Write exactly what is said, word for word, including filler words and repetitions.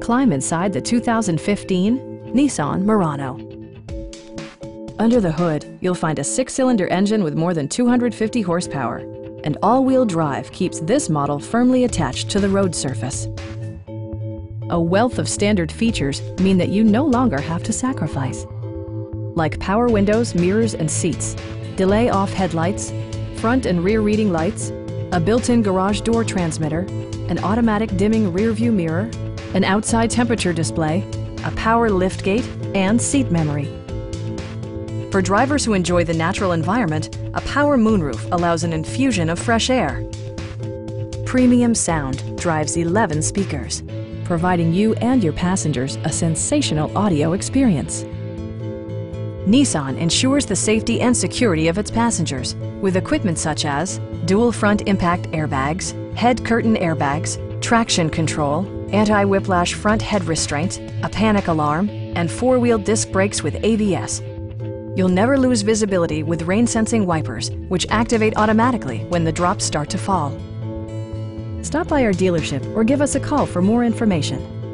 Climb inside the two thousand fifteen Nissan Murano. Under the hood, you'll find a six-cylinder engine with more than two hundred fifty horsepower, and all-wheel drive keeps this model firmly attached to the road surface. A wealth of standard features mean that you no longer have to sacrifice, like power windows, mirrors, and seats, delay-off headlights, front and rear reading lights, a built-in garage door transmitter, an automatic dimming rear-view mirror, an outside temperature display, a power liftgate, and seat memory. For drivers who enjoy the natural environment, a power moonroof allows an infusion of fresh air. Premium sound drives eleven speakers, providing you and your passengers a sensational audio experience. Nissan ensures the safety and security of its passengers with equipment such as dual front impact airbags, head curtain airbags, traction control, anti-whiplash front head restraints, a panic alarm, and four-wheel disc brakes with A B S. You'll never lose visibility with rain-sensing wipers, which activate automatically when the drops start to fall. Stop by our dealership or give us a call for more information.